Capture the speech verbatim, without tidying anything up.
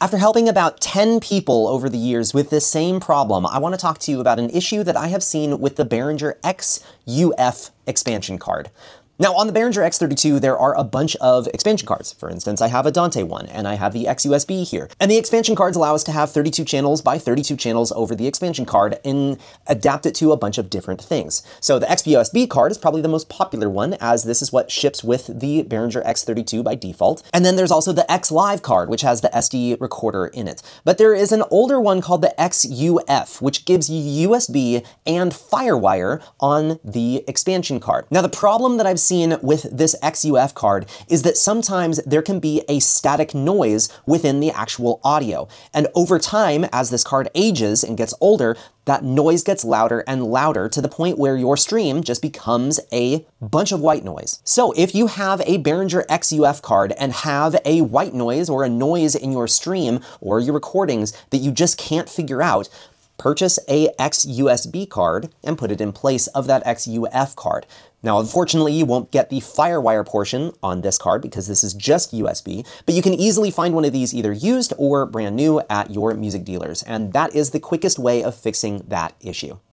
After helping about ten people over the years with this same problem, I want to talk to you about an issue that I have seen with the Behringer X U F expansion card. Now, on the Behringer X thirty-two, there are a bunch of expansion cards. For instance, I have a Dante one, and I have the X U S B here. And the expansion cards allow us to have thirty-two channels by thirty-two channels over the expansion card and adapt it to a bunch of different things. So the X U S B card is probably the most popular one, as this is what ships with the Behringer X thirty-two by default. And then there's also the X Live card, which has the S D recorder in it. But there is an older one called the X U F, which gives you U S B and FireWire on the expansion card. Now, the problem that I've seen with this X U F card is that sometimes there can be a static noise within the actual audio. And over time, as this card ages and gets older, that noise gets louder and louder to the point where your stream just becomes a bunch of white noise. So if you have a Behringer X U F card and have a white noise or a noise in your stream or your recordings that you just can't figure out, purchase a X U S B card and put it in place of that X U F card. Now, unfortunately, you won't get the FireWire portion on this card because this is just U S B, but you can easily find one of these either used or brand new at your music dealers, and that is the quickest way of fixing that issue.